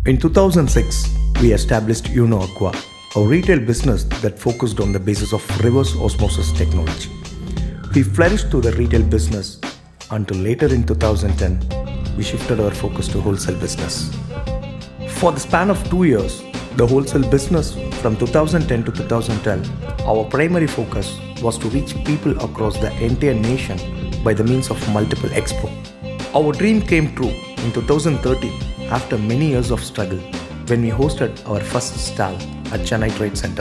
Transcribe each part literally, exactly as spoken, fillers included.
In two thousand six, we established Uno Aqua, a retail business that focused on the basis of reverse osmosis technology. We flourished through the retail business until later in two thousand ten, we shifted our focus to wholesale business. For the span of two years, the wholesale business from two thousand ten to two thousand twelve, our primary focus was to reach people across the entire nation by the means of multiple expo. Our dream came true in two thousand thirteen after many years of struggle when we hosted our first stall at Chennai Trade Center.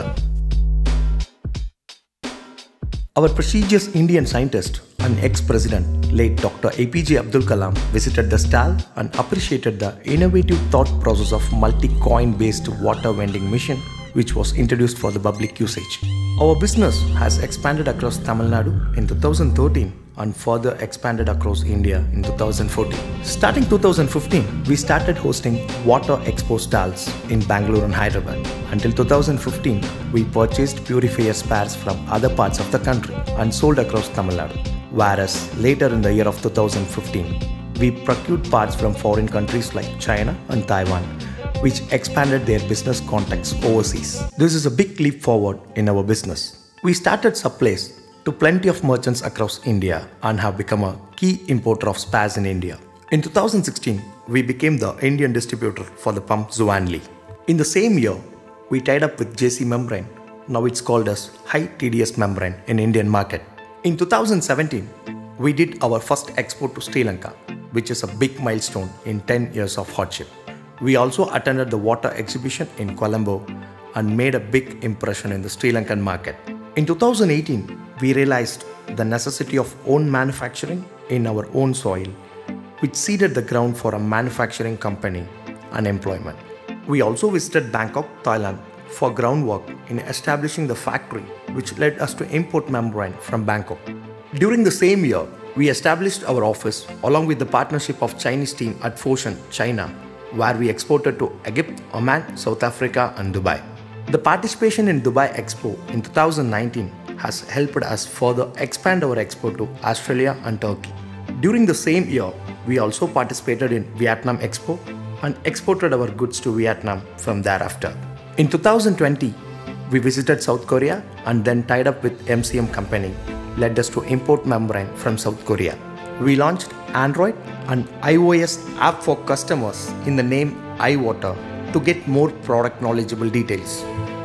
Our prestigious Indian scientist and ex-president, late Doctor A P J Abdul Kalam, visited the stall and appreciated the innovative thought process of multi-coin based water vending machine which was introduced for the public usage. Our business has expanded across Tamil Nadu in two thousand thirteen and further expanded across India in two thousand fourteen. Starting two thousand fifteen, we started hosting water expo stalls in Bangalore and Hyderabad. Until two thousand fifteen, we purchased purifier spares from other parts of the country and sold across Tamil Nadu. Whereas later in the year of two thousand fifteen, we procured parts from foreign countries like China and Taiwan, which expanded their business contacts overseas. This is a big leap forward in our business. We started supplies to plenty of merchants across India and have become a key importer of spares in India. In two thousand sixteen, we became the Indian distributor for the pump Zuanli. In the same year, we tied up with J C Membrane. Now it's called as High T D S Membrane in Indian market. In two thousand seventeen, we did our first export to Sri Lanka, which is a big milestone in ten years of hardship. We also attended the water exhibition in Colombo and made a big impression in the Sri Lankan market. In two thousand eighteen, we realized the necessity of own manufacturing in our own soil, which seeded the ground for a manufacturing company and employment. We also visited Bangkok, Thailand for groundwork in establishing the factory, which led us to import membrane from Bangkok. During the same year, we established our office along with the partnership of Chinese team at Foshan, China, where we exported to Egypt, Oman, South Africa and Dubai. The participation in Dubai Expo in two thousand nineteen has helped us further expand our export to Australia and Turkey. During the same year, we also participated in Vietnam Expo and exported our goods to Vietnam from thereafter. In two thousand twenty, we visited South Korea and then tied up with M C M company, led us to import membrane from South Korea. We launched Android and iOS app for customers in the name iWater to get more product knowledgeable details.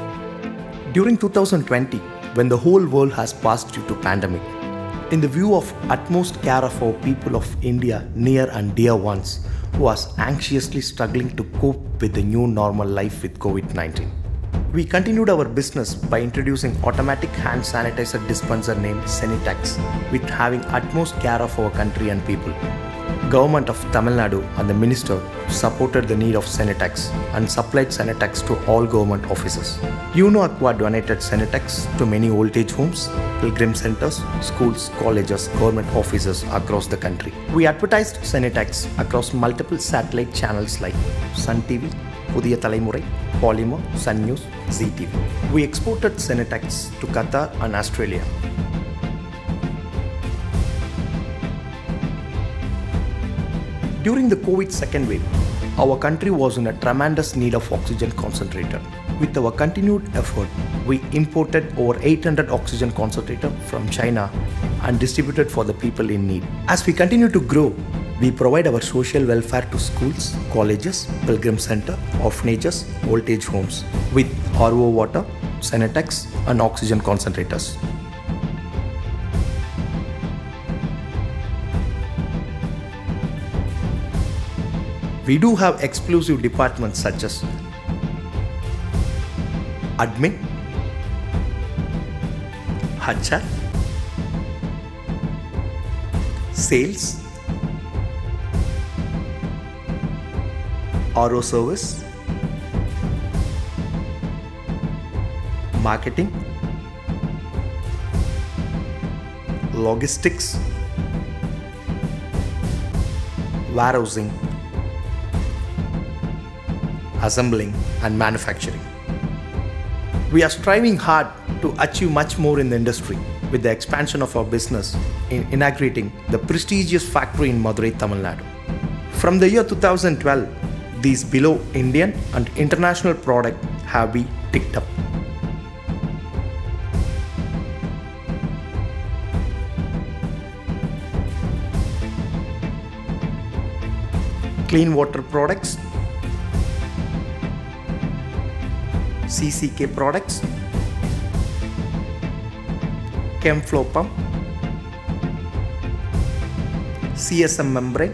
During two thousand twenty, when the whole world has passed due to pandemic, in the view of utmost care of our people of India, near and dear ones, who was anxiously struggling to cope with the new normal life with COVID nineteen. We continued our business by introducing automatic hand sanitizer dispenser named Senitex, with having utmost care of our country and people. Government of Tamil Nadu and the minister supported the need of Senitex and supplied Senitex to all government offices. Uno Aqua donated Senitex to many old age homes, pilgrim centers, schools, colleges, government offices across the country. We advertised Senitex across multiple satellite channels like Sun T V, Pudhiya Thalaimurai, Polymer, Sun News, Zee T V. We exported Senitex to Qatar and Australia. During the COVID second wave, our country was in a tremendous need of oxygen concentrator. With our continued effort, we imported over eight hundred oxygen concentrator from China and distributed for the people in need. As we continue to grow, we provide our social welfare to schools, colleges, pilgrim center, orphanages, old age homes with R O water, Senitex and oxygen concentrators. We do have exclusive departments such as Admin, H R, Sales, R O Service, Marketing, Logistics, Warehousing, Assembling and Manufacturing. We are striving hard to achieve much more in the industry with the expansion of our business in inaugurating the prestigious factory in Madurai, Tamil Nadu. From the year two thousand twelve, These below Indian and international products have been ticked up. Clean water products, C C K products, Chemflow pump, C S M membrane,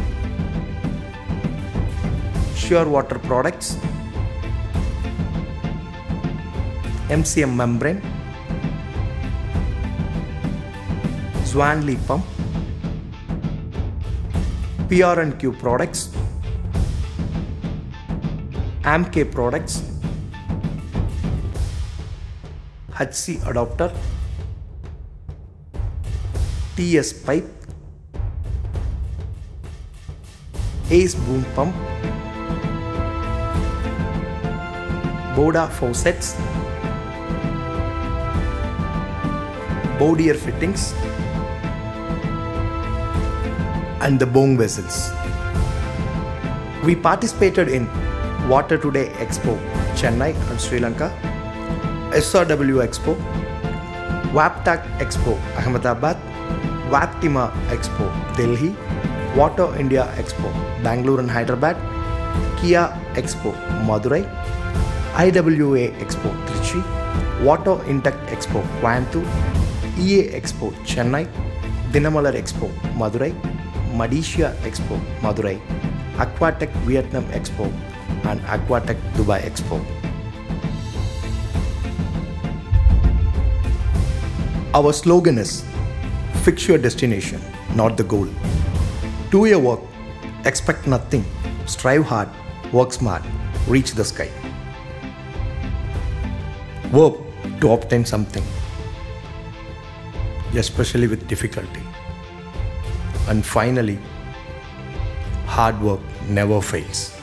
Sure water products, M C M membrane, Swanley pump, P R and Q products, Amk products, H C adapter, T S pipe, Ace boom pump, Boda faucets, Bowdier fittings, and the Bong vessels. We participated in Water Today Expo, Chennai and Sri Lanka, S R W Expo, WAPTAC Expo, Ahmedabad, WAPTIMA Expo, Delhi, Water India Expo, Bangalore and Hyderabad, Kia Expo, Madurai, I W A Expo, Trichy, Water Intech Expo, Coimbatore, E A Expo, Chennai, Dinamalar Expo, Madurai, Madisha Expo, Madurai, Aquatech Vietnam Expo, and Aquatech Dubai Expo. Our slogan is, fix your destination, not the goal. Do your work, expect nothing, strive hard, work smart, reach the sky. Work to obtain something, especially with difficulty. And finally, hard work never fails.